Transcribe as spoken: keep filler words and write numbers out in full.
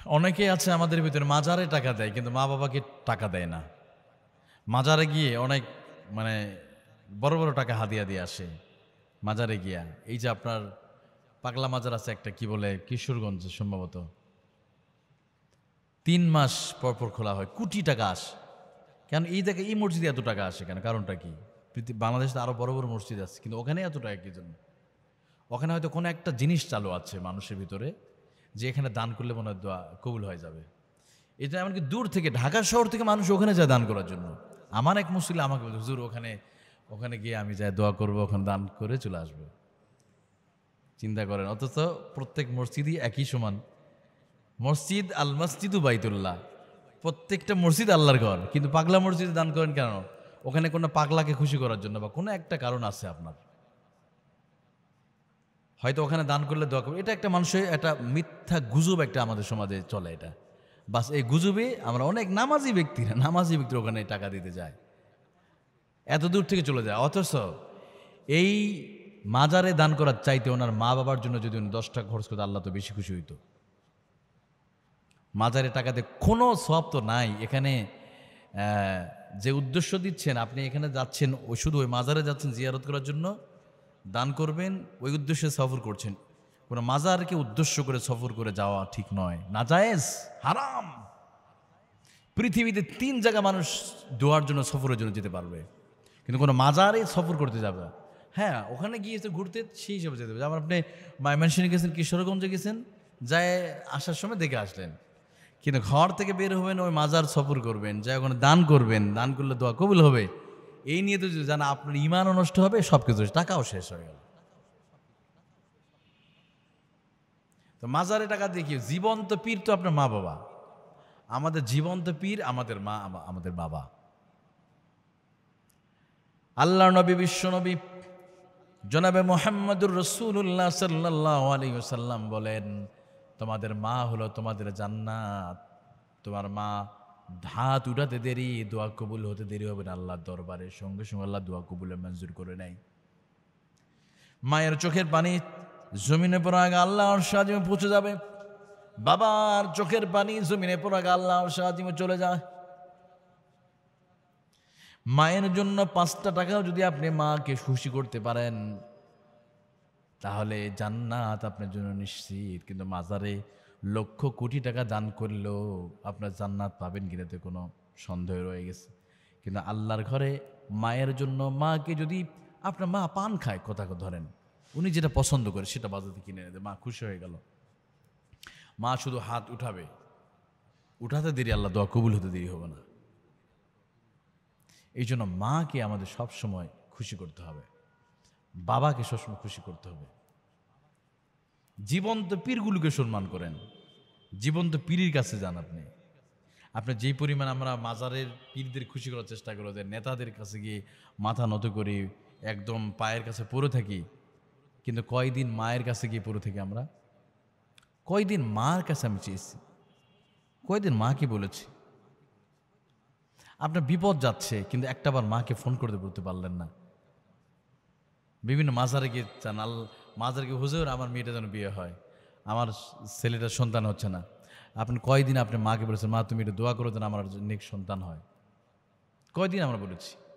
অনেকেই আছে আমাদের ভিতরে মাজারে টাকা দেয় কিন্তু মা বাবাকে টাকা দেয় না। মাজারে গিয়ে অনেক মানে বড় বড় টাকা হাদিয়া দিয়ে আসে মাজারে গিয়া। এই যে আপনার পাগলা মাজার আছে একটা, কি বলে, কিশোরগঞ্জে সম্ভবত, তিন মাস পর পর খোলা হয়, কোটি টাকা আসে। কেন এই দেখে এই মসজিদে এত টাকা আসে কেন? কারণটা কি? বাংলাদেশে আরো বড় বড় মসজিদ আছে কিন্তু ওখানে এত টাকা কি জন্য? ওখানে হয়তো কোনো একটা জিনিস চালু আছে মানুষের ভিতরে, যে এখানে দান করলে মনে হয় দোয়া কবুল হয়ে যাবে। এটা এমনকি দূর থেকে, ঢাকা শহর থেকে মানুষ ওখানে যায় দান করার জন্য। আমার এক মুসলিম আমাকে বলছে, হুজুর ওখানে ওখানে গিয়ে আমি যাই দোয়া করবো, ওখানে দান করে চলে আসবো। চিন্তা করেন, অথচ প্রত্যেক মসজিদই একই সমান। মসজিদ আল মসজিদু বাইতুল্লাহ, প্রত্যেকটা মসজিদ আল্লাহর ঘর, কিন্তু পাগলা মসজিদে দান করেন কেন? ওখানে কোনো পাগলাকে খুশি করার জন্য, বা কোনো একটা কারণ আছে আপনার, হয়তো ওখানে দান করলে দোয়া করবে। এটা একটা মানুষের একটা মিথ্যা গুজব একটা আমাদের সমাজে চলে। এটা বাস, এই গুজবে আমরা অনেক নামাজি ব্যক্তিরা নামাজি ব্যক্তিরা ওখানে টাকা দিতে যায়, এত দূর থেকে চলে যায়। অথচ এই মাজারে দান করার চাইতে ওনার মা বাবার জন্য যদি উনি দশ টাকা খরচ করতে, আল্লাহ তো বেশি খুশি হইতো। মাজারে টাকাতে কোনো সওয়াব তো নাই। এখানে যে উদ্দেশ্য দিচ্ছেন আপনি, এখানে যাচ্ছেন ওই শুধু ওই মাজারে যাচ্ছেন জিয়ারত করার জন্য, দান করবেন, ওই উদ্দেশ্যে সফর করছেন। কোনো মাজারকে উদ্দেশ্য করে সফর করে যাওয়া ঠিক নয়, নাজায়েজ, হারাম। পৃথিবীতে তিন জায়গা মানুষ দোয়ার জন্য, সফরের জন্য যেতে পারবে, কিন্তু কোনো মাজারে সফর করতে যাবে। হ্যাঁ, ওখানে গিয়েছে ঘুরতে, সেই হিসাবে যেতে হবে। যেমন আপনি ময়মনসিংহে গেছেন, কিশোরগঞ্জে গেছেন, যায় আসার সময় দেখে আসলেন, কিন্তু ঘর থেকে বের হবেন, ওই মাজার সফর করবেন, যাই ওখানে দান করবেন, দান করলে দোয়া কবুল হবে, এই নিয়ে তো যদি জানা, আপনার ইমানও নষ্ট হবে, সব কিছু, টাকাও শেষ হয়ে গেল। তো মাজারে টাকা দিয়ে কি? জীবন্ত পীর তো আপনার মা বাবা। আমাদের জীবন্ত পীর আমাদের মা, আমাদের বাবা। আল্লাহ নবী, বিশ্ব নবী জনাবে মুহাম্মদুর রাসূলুল্লাহ সাল্লাল্লাহু আলাইহি ওয়াসাল্লাম বলেন, তোমাদের মা হলো তোমাদের জান্নাত। তোমার মা ধাত উঠাতে দেরি, দোয়া কবুল হতে দেরি হবে না আল্লাহর দরবারে, সঙ্গে সঙ্গে আল্লাহ দোয়া কবুলের মঞ্জুর করে নেয়। মায়ের চোখের পানি জমিনে পড়া আগে আল্লাহর সাজিমে পৌঁছে যাবে, বাবার চোখের পানি জমিনে পড়া আগে আল্লাহর সাজিমে চলে যায়। মায়ের জন্য পাঁচটা টাকাও যদি আপনি মাকে খুশি করতে পারেন, তাহলে জান্নাত আপনার জন্য নিশ্চিত। কিন্তু মাজারে লক্ষ কোটি টাকা দান করলেও আপনার জান্নাত পাবেন কিনাতে কোনো সন্দেহ রয়ে গেছে। কিন্তু আল্লাহর ঘরে মায়ের জন্য, মাকে যদি আপনার মা পান খায়, কথা ধরেন, উনি যেটা পছন্দ করে সেটা বাজারে কিনে এনে দেয়, মা খুশি হয়ে গেল। মা শুধু হাত উঠাবে, উঠাতে দেরি, আল্লাহ দোয়া কবুল হতে দেরি হবে না। এই জন্য মাকে আমাদের সব সময় খুশি করতে হবে, বাবাকে সবসময় খুশি করতে হবে। জীবন্ত পীরগুলোকে সম্মান করেন, জীবন্ত পীরের কাছে যান। আপনি আপনার যেই পরিমাণ আমরা মাজারের পীরদের খুশি করার চেষ্টা করি, যে নেতাদের কাছে গিয়ে মাথা নত করি, একদম পায়ের কাছে পড়ে থাকি, কিন্তু কয়দিন মায়ের কাছে গিয়ে পড়ে থাকি আমরা? কয়দিন মার কাছে আমি চেয়েছি? কয়দিন মাকে বলেছি? আপনার বিপদ যাচ্ছে, কিন্তু একটাবার মাকে ফোন করতে বলতে পারলেন না। বিভিন্ন মাজারে গিয়ে চান, আল মাজারে গিয়ে, হুজুর আমার মেয়েটা যেন বিয়ে হয়, আমার ছেলেটার সন্তান হচ্ছে না। আপনি কয়দিন আপনি মাকে বলেছেন, মা তুমি একটু দোয়া করো যেন আমার নেক সন্তান হয়? কয়দিন আমরা বলেছি?